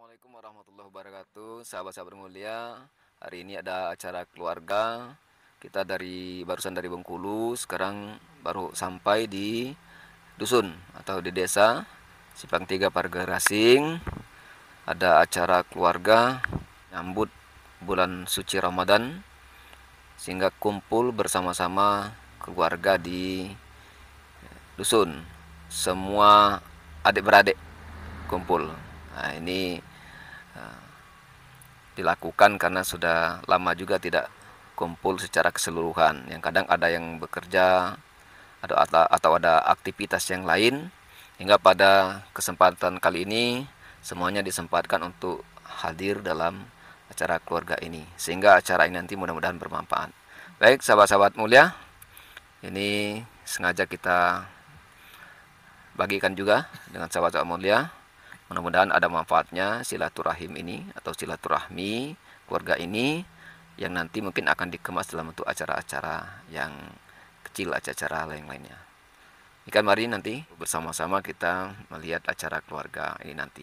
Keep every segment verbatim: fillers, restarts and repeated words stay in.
Assalamualaikum warahmatullahi wabarakatuh, sahabat-sahabat mulia. Hari ini ada acara keluarga. Kita dari barusan dari Bengkulu, sekarang baru sampai di dusun atau di desa Simpang Tiga Pagerasing. Ada acara keluarga nyambut bulan suci Ramadan, sehingga kumpul bersama-sama keluarga di dusun. Semua adik-beradik kumpul. Nah, ini uh, dilakukan karena sudah lama juga tidak kumpul secara keseluruhan. Yang kadang ada yang bekerja atau, atau ada aktivitas yang lain, hingga pada kesempatan kali ini semuanya disempatkan untuk hadir dalam acara keluarga ini, sehingga acara ini nanti mudah-mudahan bermanfaat. Baik sahabat-sahabat mulia, ini sengaja kita bagikan juga dengan sahabat-sahabat mulia. Mudah-mudahan ada manfaatnya silaturahim ini atau silaturahmi keluarga ini, yang nanti mungkin akan dikemas dalam bentuk acara-acara yang kecil, acara-acara lain-lainnya. Ikan mari nanti bersama-sama kita melihat acara keluarga ini nanti.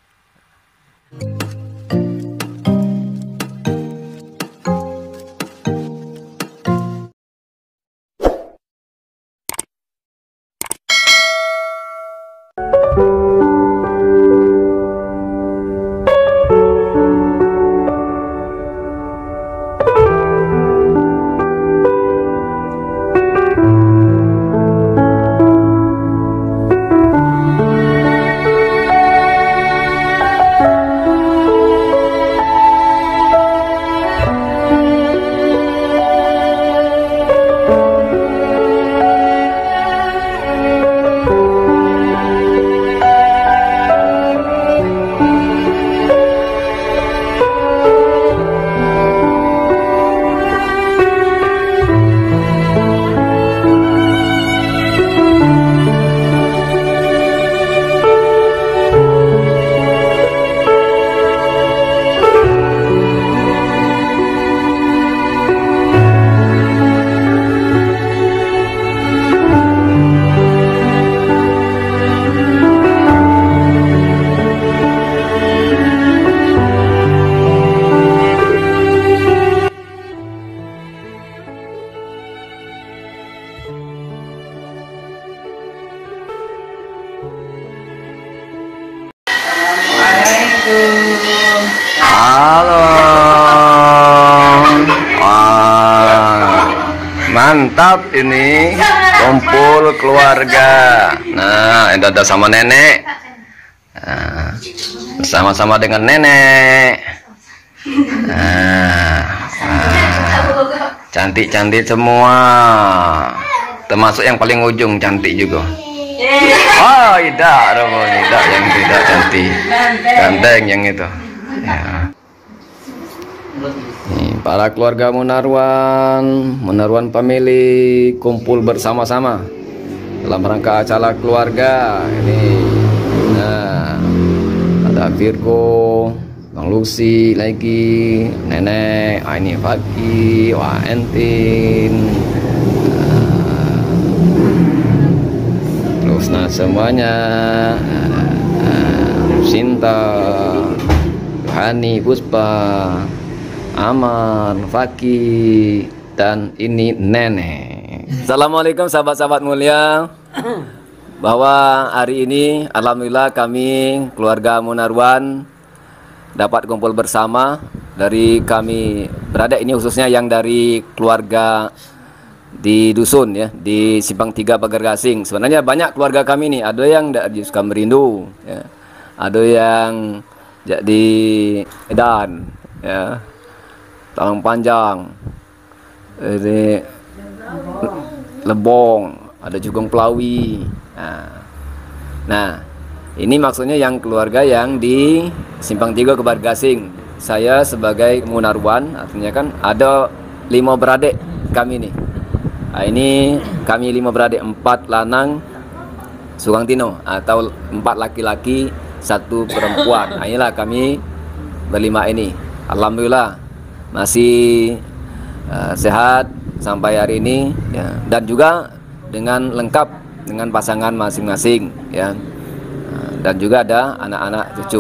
Halo, wah, mantap ini kumpul keluarga. Nah, ini ada sama nenek, nah, bersama-sama dengan nenek. Nah, cantik-cantik semua, termasuk yang paling ujung cantik juga. Oh, tidak, tidak yang tidak cantik, ganteng yang itu. Ya. Nih, para keluarga Munarwan, Munarwan family kumpul bersama-sama dalam rangka acara keluarga ini. Nah, ada Virgo, Bang Lucy lagi, nenek, ah, ini Faki, wah Entin, nah, terus nah semuanya, nah, Sinta, Hani, Puspa, Aman, Faki, dan ini nenek. Assalamualaikum sahabat-sahabat mulia. Bahwa hari ini alhamdulillah kami keluarga Munarwan dapat kumpul bersama. Dari kami berada ini khususnya yang dari keluarga di dusun ya, di Simpang Tiga Pagerasing. Sebenarnya banyak keluarga kami nih, ada yang dari Sukamerindu ya, ada yang di Medan ya, Talang Panjang, ini Lebong, ada Jugong Pelawi. Nah, nah ini maksudnya yang keluarga yang di Simpang Tiga Pagerasing. Saya sebagai Munarwan, artinya kan ada lima beradik kami nih. Nah, ini kami lima beradik, empat lanang Sugantino atau empat laki-laki satu perempuan. Nah, inilah kami berlima ini. Alhamdulillah masih uh, sehat sampai hari ini ya, dan juga dengan lengkap dengan pasangan masing-masing ya, uh, dan juga ada anak-anak cucu.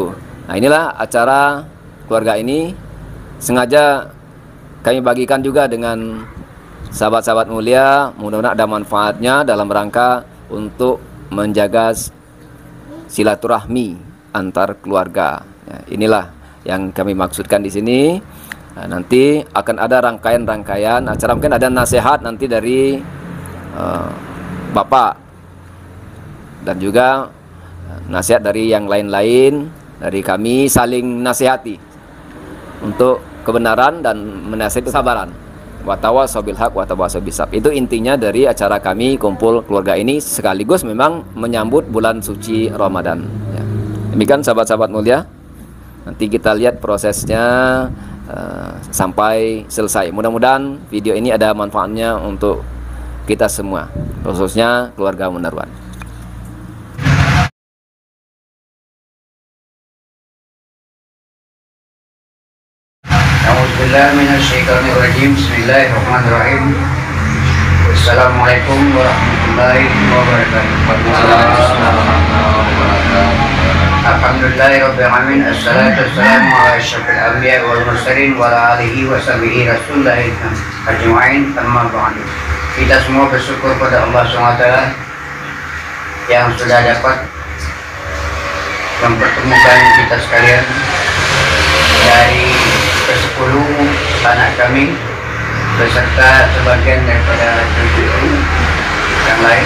Nah, inilah acara keluarga ini sengaja kami bagikan juga dengan sahabat-sahabat mulia, mudah-mudahan ada manfaatnya dalam rangka untuk menjaga silaturahmi antar keluarga. Ya, inilah yang kami maksudkan di sini. Nah, nanti akan ada rangkaian-rangkaian acara, mungkin ada nasihat nanti dari uh, Bapak dan juga nasihat dari yang lain-lain, dari kami saling nasihati untuk kebenaran dan menasihati kesabaran. Wa tawasau bil haq wa tawasau bis sabr. Itu intinya dari acara kami kumpul keluarga ini, sekaligus memang menyambut bulan suci Ramadan. Ya. Demikian sahabat-sahabat mulia. Nanti kita lihat prosesnya uh, sampai selesai. Mudah-mudahan video ini ada manfaatnya untuk kita semua, khususnya keluarga Munarwan. A'udzubillahiminasyaitonirrajim. Bismillahirrahmanirrahim. Wassalamualaikum warahmatullahi wabarakatuh. Alhamdulillahirabbil alamin. Assalatu wassalamu ala asyrafil anbiya'i wal mursalin wa ala alihi wa sahbihi rasulillah ajma'in. Amma ba'du. Kita semua bersyukur pada Allah subhanahu wa taala yang sudah dapat mempertemukan kita sekalian dari kesepuluh anak kami beserta sebagian daripada cucu yang lain,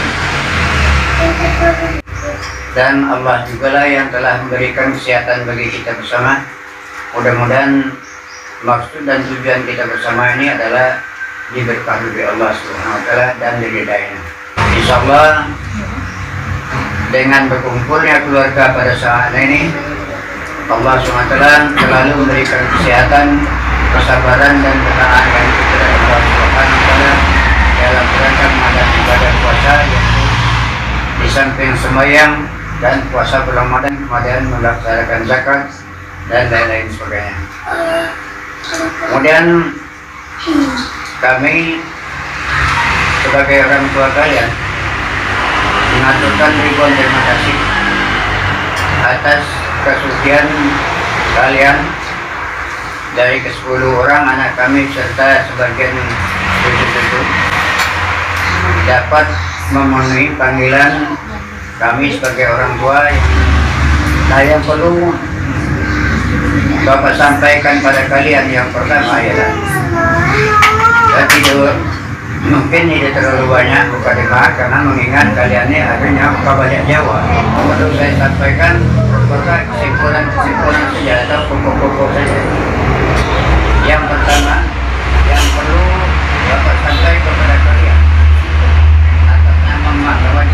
dan Allah juga lah yang telah memberikan kesehatan bagi kita bersama. Mudah-mudahan maksud dan tujuan kita bersama ini adalah diberkahi oleh Allah Subhanahu wa taala dan diridainya. Insyaallah dengan berkumpulnya keluarga pada saat ini, Allah subhanahu wa taala selalu memberikan kesehatan, kesabaran dan ketaatan kepada Allah subhanahu wa taala dalam rangka menghadapi ibadah puasa, yaitu di samping sembahyang dan puasa bulan Ramadan, kemudian melaksanakan zakat dan lain-lain sebagainya. Kemudian kami sebagai orang tua kalian mengaturkan ribuan terima kasih atas kesucian kalian dari kesepuluh orang anak kami serta sebagian cucu-cucu dapat memenuhi panggilan kami sebagai orang tua. Nah, yang perlu Bapak sampaikan pada kalian yang pertama adalah, dan tidak mungkin tidak terlalu banyak mukadimah karena mengingat kalian ini akhirnya muka banyak Jawa. Perlu saya sampaikan beberapa kesimpulan-kesimpulan saja atau pokok-pokok saja. Yang pertama yang perlu Bapak sampaikan kepada kalian atas nama Mak Kawan,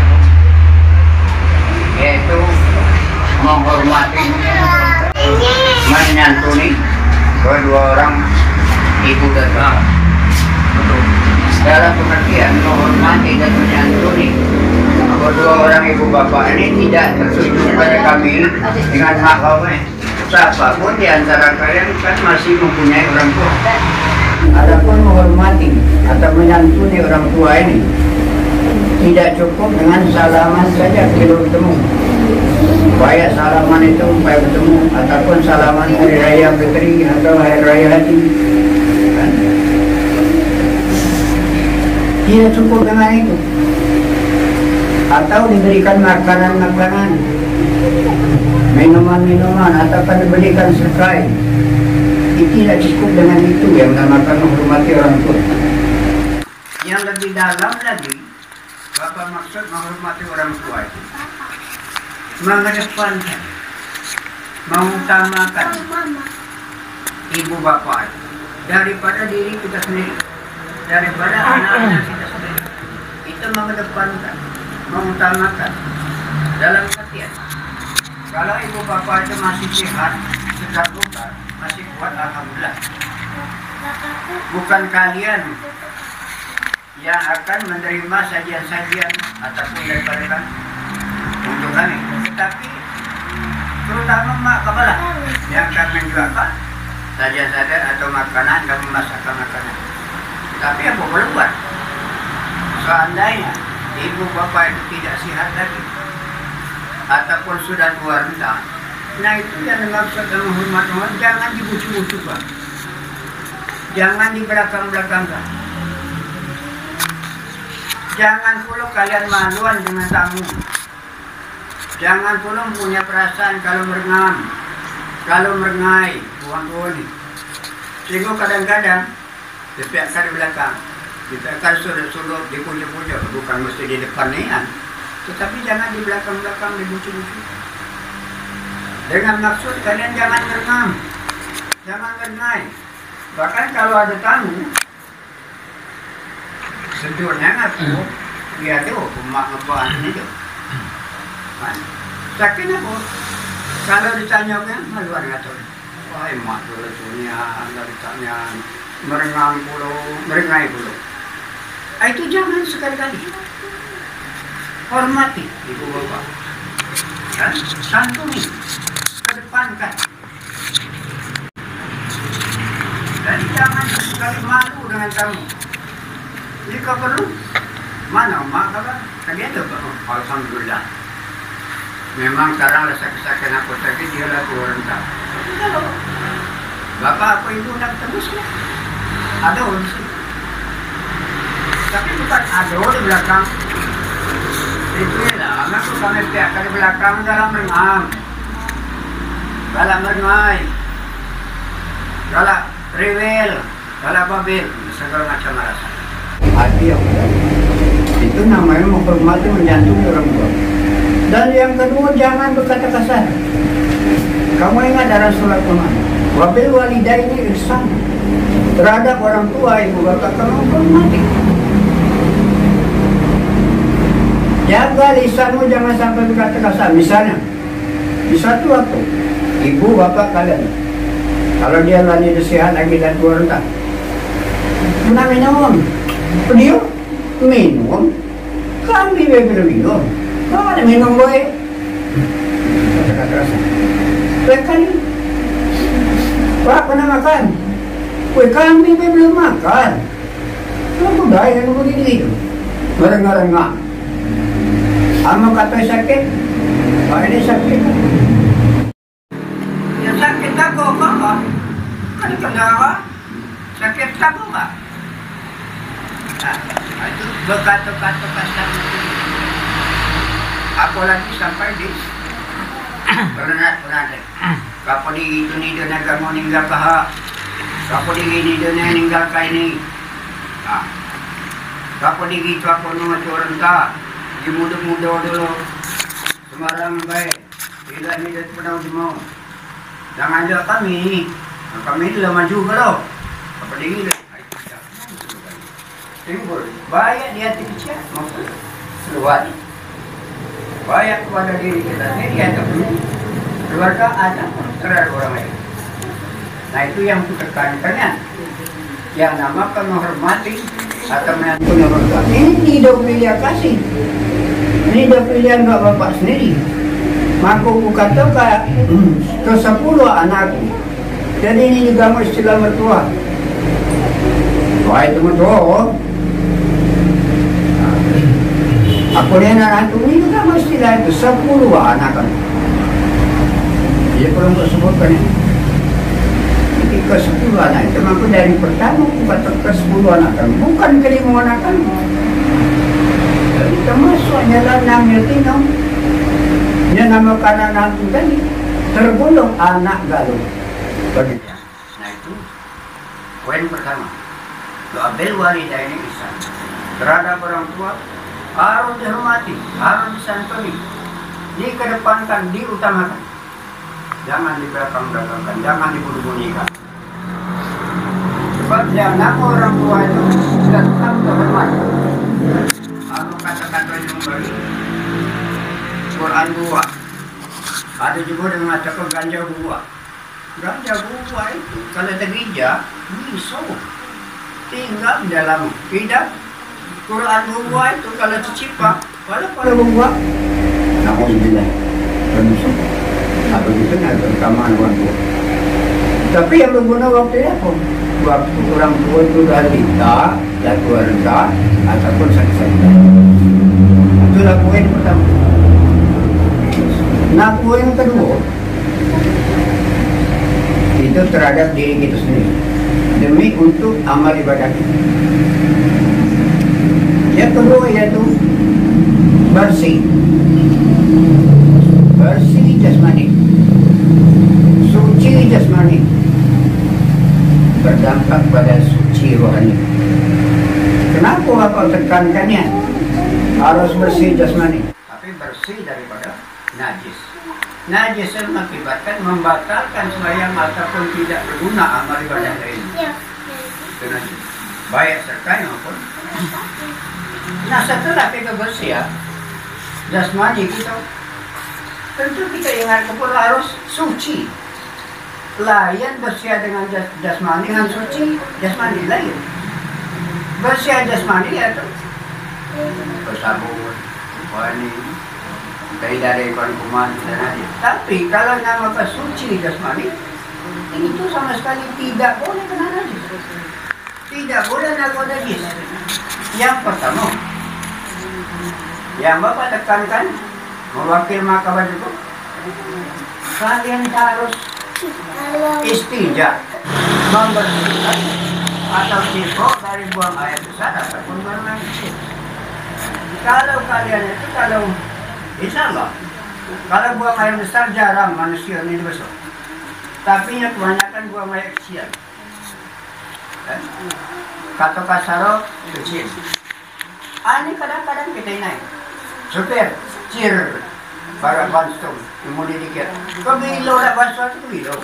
yaitu menghormati, menyantuni kedua orang ibu dan bapak. Dalam pengertian menghormati dan menyantuni kedua orang ibu bapak ini tidak tertuju pada kami dengan hak kaumnya. Siapapun di antara kalian kan masih mempunyai orang tua. Adapun menghormati atau menyantuni orang tua ini tidak cukup dengan salaman saja belum bertemu. Supaya salaman itu supaya bertemu, ataupun salaman hari raya Fitri atau hari raya Haji, kan? Tidak cukup dengan itu. Atau diberikan makanan-makanan, minuman-minuman, ataupun diberikan sekai. Itu tidak cukup dengan itu yang dinamakan menghormati orang tua. Yang lebih dalam lagi, Bapak maksud menghormati orang tua itu mengedepankan, mengutamakan ibu bapak itu daripada diri kita sendiri, daripada anak-anak kita sendiri. Itu mengedepankan, mengutamakan dalam artian kalau ibu bapak itu masih sehat, sedang buka, masih kuat, alhamdulillah. Bukan kalian yang akan menerima sajian-sajian ataupun daripada kami untuk kami, tetapi terutama mak kepala yang akan menjualkan sajian-sajian atau makanan dan memasakkan makanan. Tapi apa boleh buat? Seandainya ibu bapak itu tidak sehat lagi ataupun sudah tua renta, Nah itu yang dimaksud dengan hormat orang, jangan dibucu-bucu Pak. Jangan di belakang-belakangkan. Jangan pula kalian maluan dengan tamu. Jangan pula punya perasaan kalau merengam, kalau merengai, tuan-tuan. Sehingga kadang-kadang dipiakkan di belakang, dipiakkan sudut-sudut, di pojok-pojok, bukan mesti di depan ni kan. Tetapi jangan di belakang-belakang, dibucu-bucu. Dengan maksud kalian jangan merenam, jangan merengai. Bahkan kalau ada tamu, sejurnya ngaku, dia tu mak ngebuat ini tu. Sakit apa? Kalau ditanya kan, maluan kata, wah mak tu lesunya, kalau ditanya merengam pula, merengai pula. Itu jangan sekali-kali. Hormati ibu bapa. Dan santuni, kedepankan. Dan jangan sekali malu dengan tamu. Jika perlu, mana mak kata, kalian tu alhamdulillah. Memang sekarang rasa kesakitan aku sakit, dia lah orang tak. Tapi kalau bapak apa ibu nak tebus lah. Ada orang sini. Tapi bukan ada di belakang. Itu lah, aku kami pihak di belakang dalam merengang. Dalam merengai. Dalam rewel. Dalam babil. Segala macam rasa. Hati yang itu namanya menghormati, menjantuni orang tua. Dan yang kedua, jangan berkata kasar. Kamu ingat dari Rasulullah Muhammad, wabil walidaini ihsan. Terhadap orang tua, ibu bapa kamu hormati. Jaga lisanmu, jangan sampai berkata kasar. Misalnya, di satu waktu, ibu bapa kalian, kalau dia lagi sehat lagi dan tua rentah, kena minum, dia minum, kami bebel minum. Kau ada minum boy? Kata-kata rasa. Makan ni. Pak pernah makan? Kue kambing belum makan. Kenapa dah yang begini tu? Merengah-rengah. Ama kata sakit? Pak ini sakit. Ya sakit tak kau apa? Kan kenapa? Sakit tak kau apa? Nah, itu berkata-kata kasar. Apalagi sampai di berenat-berenat. Kapo di itu ni dia nak mau ninggal kah? Kapo di ini dia nak ninggal kah ini? Ah, kapo di itu apa nama orang tak? Di muda-muda dulu. Semarang baik. Tidak ni dia pernah mau. Jangan ada kami. Kami itu dah maju kalau. Kapo di ini. Timbul. Bayar dia terkecil. Maksud keluar. Baik kepada diri kita sendiri atau keluarga ada terhadap orang lain. Nah itu yang kita tekankan, yang namakan menghormati atau menghormati. Ini tidak pilihan kasih, ini tidak pilihan buat bapak sendiri. Maka aku katakan ke sepuluh anakku. Jadi ini juga istilah mertua. Wah itu mertua. Aku ni anak itu ini juga mestilah itu sepuluh anak kan. Dia perlu sebutkan ini. Jadi ke sepuluh anak itu, maka dari pertama kata ke sepuluh anak kan, bukan ke lima anak kan. Jadi termasuk jalan enam yatim. Dia namakan anak itu tadi tergolong anak galuh. Begitu. Nah itu poin pertama. Doa bil walidaini ihsan. Terhadap orang tua harus dihormati, harus disantuni, dikedepankan, diutamakan. Jangan di belakang-belakangkan, jangan dibunyi-bunyikan. Sebab yang nama orang tua itu sudah tetap terhormat. Harus kata-kata yang beri Quran buah. Ada juga yang mengatakan ganja buah. Ganja buah itu kalau tergija, bisa tinggal di dalam tidak. Quran buah itu kalau tercipta, kalau kalau buah, alhamdulillah, berusaha. Apa itu nak keutamaan orang tua. Tapi yang berguna waktu apa? Waktu orang tua itu dah lita, dah tua renta, ataupun sakit-sakit. Itulah poin pertama. Nah poin kedua, terhadap diri kita sendiri demi untuk amal ibadah kita. Yang kedua yaitu bersih, bersih jasmani, suci jasmani berdampak pada suci rohani. Kenapa Bapak tekankannya harus bersih jasmani, tapi bersih daripada najis. Najis mengakibatkan membatalkan sembahyang ataupun tidak berguna amal ibadah lainnya. Itu najis, baik serkai maupun. Nah, setelah kita bersih ya, jasmani kita, tentu kita ingat kepada harus suci. Lain bersih dengan jas jasmani dengan suci jasmani lain. Bersih jasmani itu bersabun, wangi, tidak ada ikan kuman dan lain. Tapi kalau nama suci jasmani itu sama sekali tidak boleh kena najis. Tidak boleh nak najis. Yang pertama, yang Bapak tekankan mewakil mahkamah itu, kalian harus istinja, membersihkan atau cipok dari buang air besar ataupun buang air kecil. Kalau kalian itu, kalau insya Allah, kalau buang air besar jarang manusia ini besar, tapi yang kebanyakan buang air kecil. Kata kasaro kecil. Ini kadang-kadang kita naik. Supir, cir, para banstung, kemudian dikit. Kebilo lah banstung itu kebilo.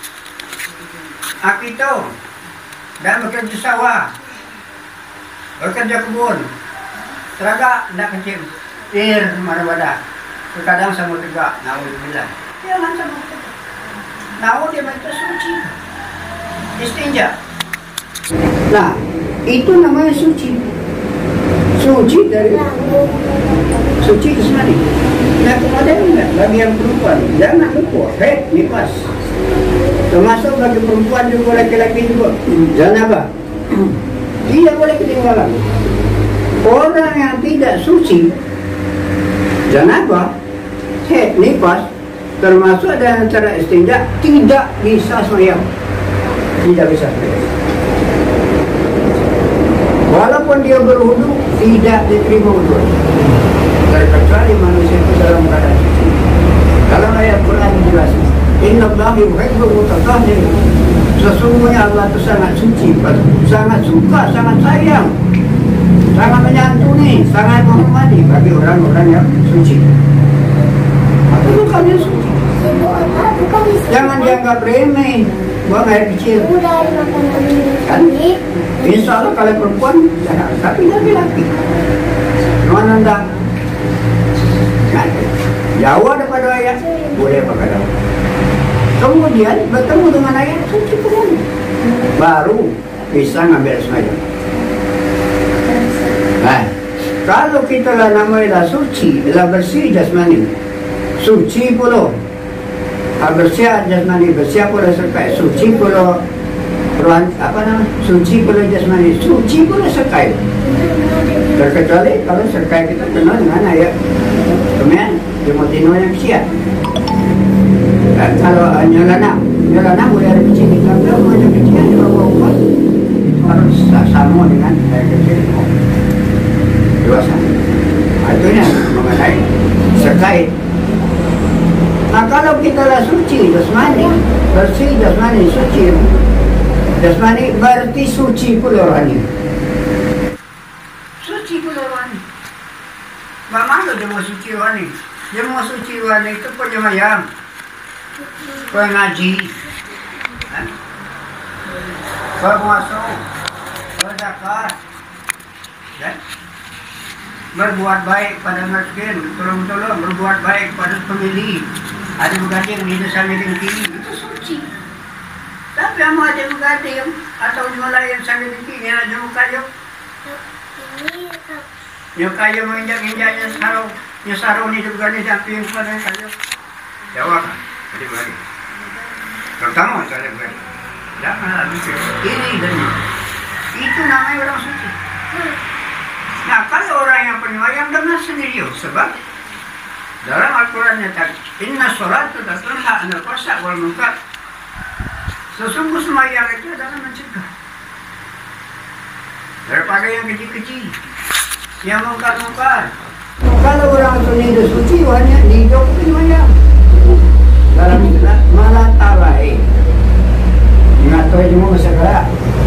Aku itu, dan bekerja sawah, bekerja kebun, teraga, tidak kecil, ir, mana-mana. Terkadang sama tegak, namun bilang, jangan sama tegak. Namun dia baca suci, istinja. Nah, itu namanya suci. Suci dari suci jasmani. Nah, kemudian bagi yang perempuan, jangan lupa haid nifas. Termasuk bagi perempuan juga, laki-laki juga. Janabah. Tidak boleh ketinggalan. Orang yang tidak suci, janabah, haid nifas, termasuk dalam cara istinja, tidak bisa sembahyang. Tidak bisa sembahyang. Walaupun dia berwudu, tidak diterima wudu. Terkecuali manusia itu dalam keadaan suci. Dalam ayat Quran dijelaskan, Inna Allaha yuhibbul mutatahhirin. Sesungguhnya Allah itu sangat suci, sangat suka, sangat sayang, sangat menyantuni, sangat menghormati bagi orang-orang yang suci. Apa itu kalian suci? Jangan dianggap remeh, buang air kecil. Kan? Insya Allah kalau perempuan, ya, tapi laki-laki. Mana anda? Jauh daripada ayat, boleh pakai daun. Kemudian bertemu dengan ayat suci Quran, baru bisa ngambil sembahyang. Nah, kalau kita lah namanya suci, lah bersih jasmani, suci pula. Bersih jasmani, bersih pula serkai, suci pula. Ruang, apa nama? Suci pula jasmani, suci pula serkai. Terkecuali kalau serkai kita kenal dengan ayat kemudian Timotino yang siap. Dan kalau nyelana, nyelana boleh ada kecil, kalau mau ada kecil di bawah itu harus sama dengan ayat kecil dewasa. Artinya mengenai serkai. Nah, kalau kita lah suci jasmani, bersih jasmani, suci jasmani, berarti suci pula rohani. Suci pula rohani. Bagaimana dia mau suci rohani? Dia mau suci rohani itu penyembahyang, pengaji, berpuasa, berzakat, berbuat baik pada miskin, tolong-tolong, berbuat baik pada pemilih. Ada begadang di desa Medingki, itu suci. Tapi yang ada begadang atau dimulai yang sambil Medingki, yang ada mukayok. Yang kaya menginjak-injaknya sarung, yang sarung ini juga nih samping pada kayok. Jawab, ada begadang. Terutama ada begadang. Jangan habis ini dan ini. Itu namanya orang suci. Nah, kalau orang yang penyembahyang dengan sendiri, sebab dalam Al-Quran nyata, Inna sholat tanha anil fahsya'i wal munkar. Sesungguh semayang itu adalah mencegah daripada yang kecil-kecil, yang mungkar-mungkar. Kalau orang itu suci, hanya hidup semayang. Dalam istilah malah talai. Ingat tuh cuma masalah.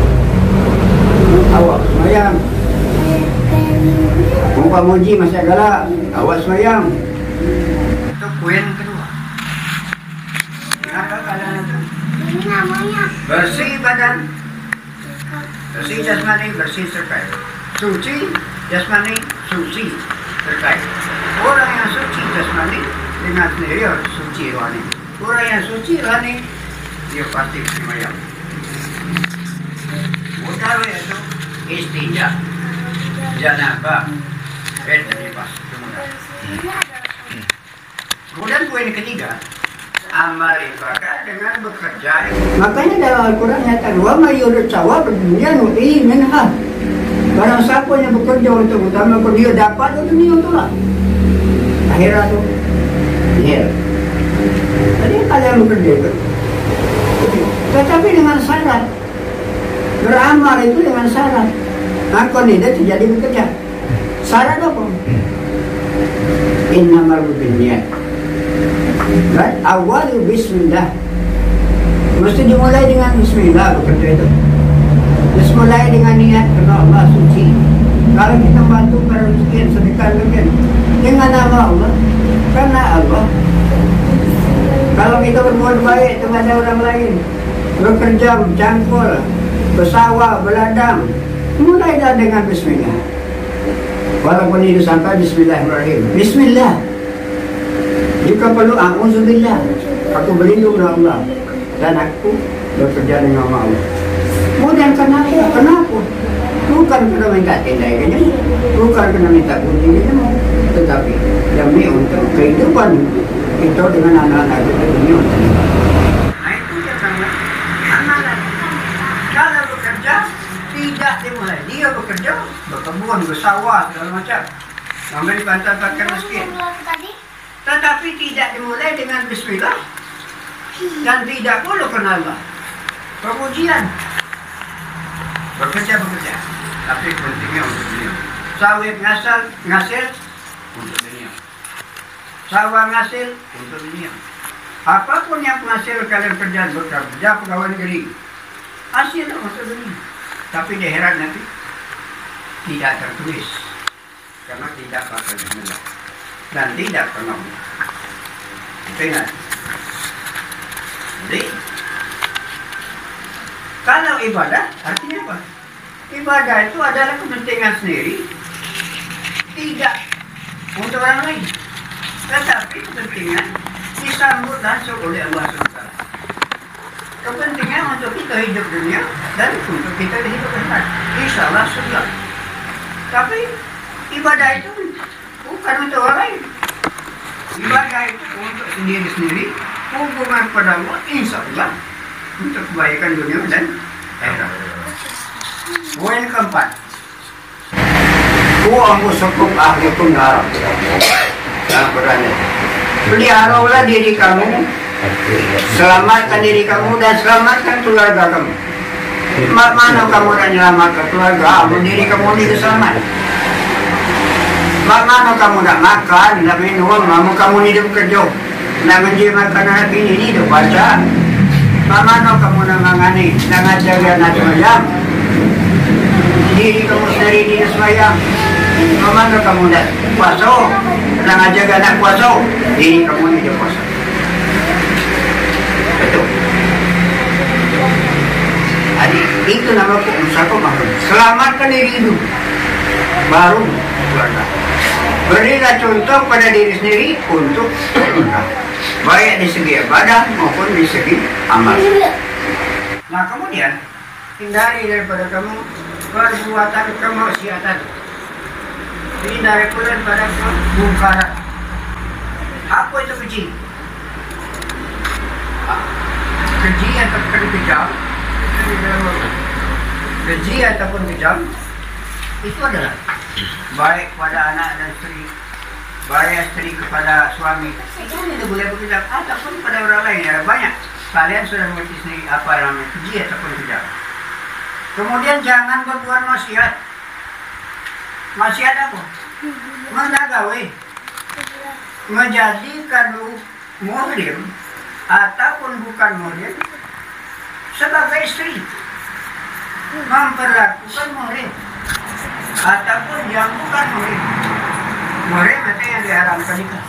Awak semayang. Muka muji masalah. Awak semayang. Itu poin kedua. Kenapa kalian itu? Bersih badan, bersih jasmani, bersih terkait. Suci jasmani, suci terkait. Orang yang suci jasmani dengan sendiri suci rohani. Orang yang suci rohani dia pasti semayang. Utara itu istinja, janabah, dan nifas. Kemudian poin ketiga, amal ibadah dengan bekerja. Makanya dalam Al-Quran nyata wa may yurid sawab dunia nu'ti minha. Barang siapa yang bekerja untuk utama dia dapat itu dunia itulah. Akhirat itu. Ya. Jadi kalian bekerja itu. Tetapi dengan syarat. Beramal itu dengan syarat. Maka tidak terjadi bekerja. Syarat apa? Innamal binniyat. Right? Awal bismillah. Mesti dimulai dengan bismillah bekerja itu. Terus mulai dengan niat karena Allah suci. Kalau kita bantu para miskin, sedekah miskin dengan nama Allah, karena Allah. Kalau kita berbuat baik kepada orang lain, bekerja, bercangkul, bersawah, berladang, mulailah dengan bismillah. Walaupun itu sampai bismillahirrahmanirrahim. Bismillah. Jika perlu, a'udzubillah, aku berlindung dengan Allah dan aku bekerja dengan Allah. Kemudian kenapa? Kenapa? Bukan karena minta tendainya, bukan karena minta kunjungannya, tetapi demi untuk kehidupan kita dengan anak-anak kita dunia. Nah itu dia karena anak-anak kalau bekerja tidak dimulai, dia bekerja berkebun, bersawah, segala macam, memberi bantuan fakir miskin. Tetapi tidak dimulai dengan bismillah dan tidak perlu kenal Allah. Kemudian bekerja-bekerja, tapi pentingnya untuk dunia. Sawit ngasal, ngasil untuk dunia. Sawah ngasil untuk dunia. Apapun yang menghasil kalian kerja, bekerja pegawai negeri, hasil untuk dunia. Tapi di akhirat nanti tidak tertulis karena tidak pakai bismillah dan tidak pernah. Ingat. Jadi kalau ibadah artinya apa? Ibadah itu adalah kepentingan sendiri, tidak untuk orang lain, tetapi kepentingan disambut langsung oleh Allah subhanahu wa taala. Kepentingan untuk kita hidup dunia dan untuk kita hidup akhirat. Insya Allah surga. Tapi ibadah itu bukan untuk orang lain. Ibadah itu untuk sendiri-sendiri, hubungan kepada Allah, insya Allah untuk kebaikan dunia dan akhirat. Poin keempat, Wa anfusakum ahlikum nar. Dalam Qurannya, peliharalah diri kamu, selamatkan diri kamu dan selamatkan keluarga kamu. Mana kamu dan selamatkan keluarga kamu, diri kamu tidak selamat. Mana kamu nak makan, nak minum, kamu kamu hidup kerja, nak menjual makanan ini ini hidup baca. Mana kamu nak mengani, nak ngajar anak semayang, diri kamu sendiri di semayang. Mana kamu nak puasa, nak ngajar anak puasa, diri kamu hidup puasa. Betul. Jadi itu nama usaha makhluk. Selamatkan diri itu, baru keluarga. Berilah contoh pada diri sendiri untuk keluarga, baik di segi ibadah maupun di segi amal. Nah kemudian hindari daripada kamu perbuatan kemaksiatan, hindari pula daripada kemungkaran. Apa itu keji? Keji ataupun kejam, keji ataupun kejam itu adalah baik kepada anak dan istri, baik istri kepada suami, itu tidak boleh berkejam, ataupun pada orang lain. Ada banyak Kalian sudah mengerti sendiri apa yang namanya keji ataupun kejahatan. Kemudian jangan berbuat maksiat. Maksiat apa? Menagawe, menjadikan muhrim ataupun bukan muhrim sebagai istri, memperlakukan muhrim ataupun yang bukan muhrim. Muhrim itu yang diharamkan nikah.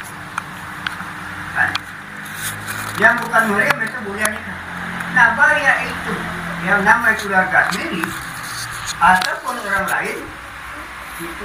Yang bukan muhrim itu boleh nikah. Nah, bahaya itu yang namanya keluarga sendiri ataupun orang lain itu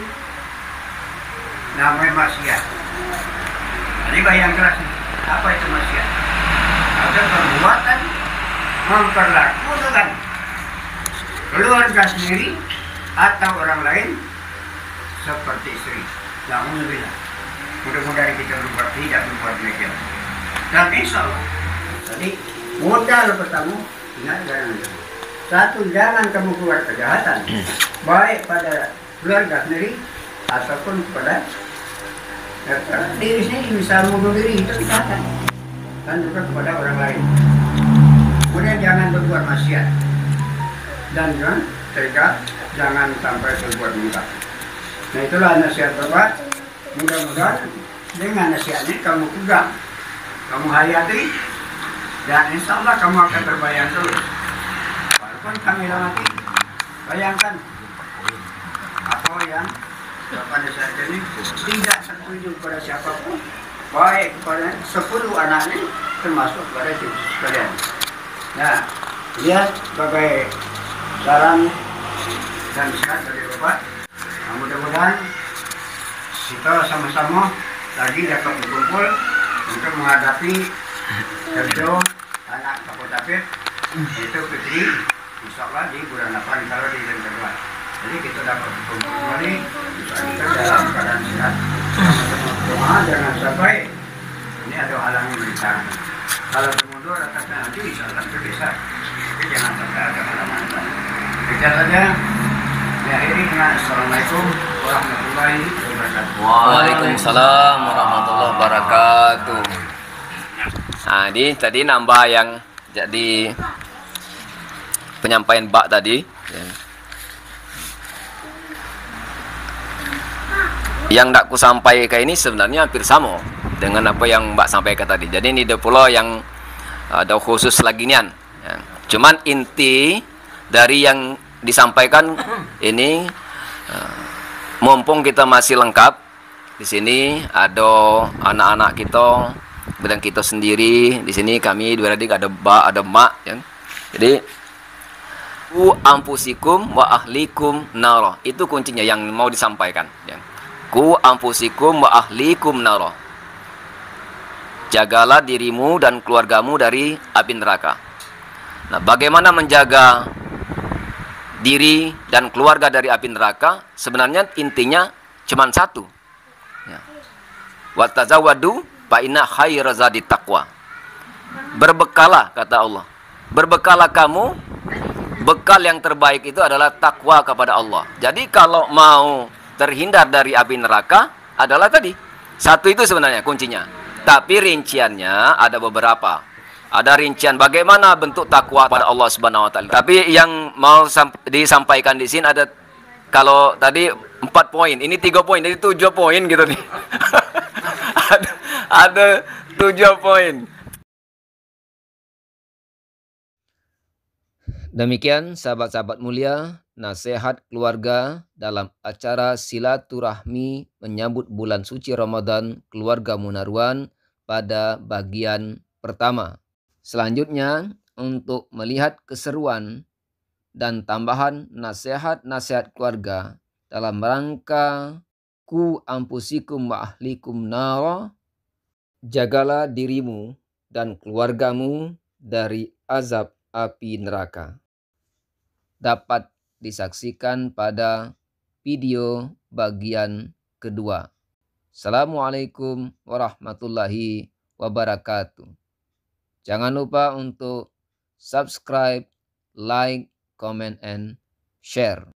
namanya maksiat. Jadi bayang keras nih, apa itu maksiat? Ada perbuatan memperlakukan keluarga sendiri atau orang lain seperti istri. Alhamdulillah. Mudah-mudahan kita berbuat tidak berbuat demikian. Dan insya Allah. Jadi modal pertama ingat jangan. Satu, jangan kamu keluar kejahatan, baik pada keluarga sendiri ataupun kepada diri sendiri. Misal bunuh diri itu kejahatan, dan juga kepada orang lain. Kemudian jangan berbuat maksiat, dan jangan tega, jangan sampai berbuat munkar. Nah, itulah nasihat Bapak. Mudah-mudahan dengan nasihatnya kamu pegang, kamu hayati, dan insya Allah kamu akan terbayang terus. Walaupun kami mati, bayangkan apa yang pada saat ini tidak setuju pada siapapun, baik kepada sepuluh anaknya termasuk kepada cucu sekalian. Nah, lihat sebagai saran dan nasihat dari Bapak. Nah, mudah-mudahan kita sama-sama lagi dapat berkumpul untuk menghadapi kedua anak Bapak David, yaitu Fitri, insya Allah di bulan delapan kalau di bulan kedua. Jadi kita dapat berkumpul kembali, bisa kita dalam keadaan sehat, sama-sama doa jangan sampai ini ada halangan bencana. Kalau mundur atasnya nanti insya Allah itu bisa, tapi jangan sampai ada halangan. Demikian saja. Diakhiri dengan Assalamualaikum warahmatullahi wabarakatuh. Waalaikumsalam warahmatullahi wabarakatuh. Nah, ini tadi nambah yang jadi penyampaian Mbak tadi. Yang tak ku sampaikan ini sebenarnya hampir sama dengan apa yang Mbak sampaikan tadi. Jadi ini ada pula yang ada khusus lagi nian. Ya. Cuman inti dari yang disampaikan ini, mumpung kita masih lengkap di sini, ada anak-anak kita, kemudian kita sendiri di sini, kami dua adik, ada Mbak, ada Mak. Ya. Jadi ku ampusikum wa ahlikum nara, itu kuncinya yang mau disampaikan. Ya. Ku ampusikum wa ahlikum nara, jagalah dirimu dan keluargamu dari api neraka. Nah, bagaimana menjaga diri dan keluarga dari api neraka? Sebenarnya intinya cuma satu. Ya. Wa tazawwadu fa inna khairaz zadi taqwa. Berbekalah, kata Allah. Berbekalah kamu, bekal yang terbaik itu adalah takwa kepada Allah. Jadi kalau mau terhindar dari api neraka adalah tadi. Satu itu sebenarnya kuncinya. Tapi rinciannya ada beberapa. Ada rincian bagaimana bentuk takwa pada Allah Subhanahu wa taala. Tapi yang mau disampaikan di sini ada, kalau tadi empat poin, ini tiga poin, jadi tujuh poin gitu nih. ada, ada tujuh poin. Demikian sahabat-sahabat mulia, nasihat keluarga dalam acara silaturahmi menyambut bulan suci Ramadan keluarga Munarwan pada bagian pertama. Selanjutnya, untuk melihat keseruan dan tambahan nasihat-nasihat keluarga dalam rangka ku ampusikum wa ahlikum nara, jagalah dirimu dan keluargamu dari azab api neraka, dapat disaksikan pada video bagian kedua. Assalamualaikum warahmatullahi wabarakatuh. Jangan lupa untuk subscribe, like, comment, and share.